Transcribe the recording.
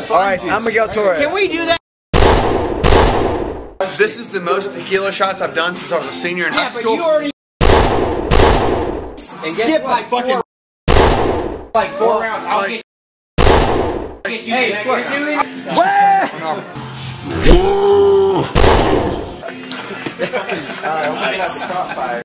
Alright, I'm Miguel Torres. Can we do that? This is the most tequila shots I've done since I was a senior in high school. But you already skipped like four rounds. I'll get you. Hey, Where?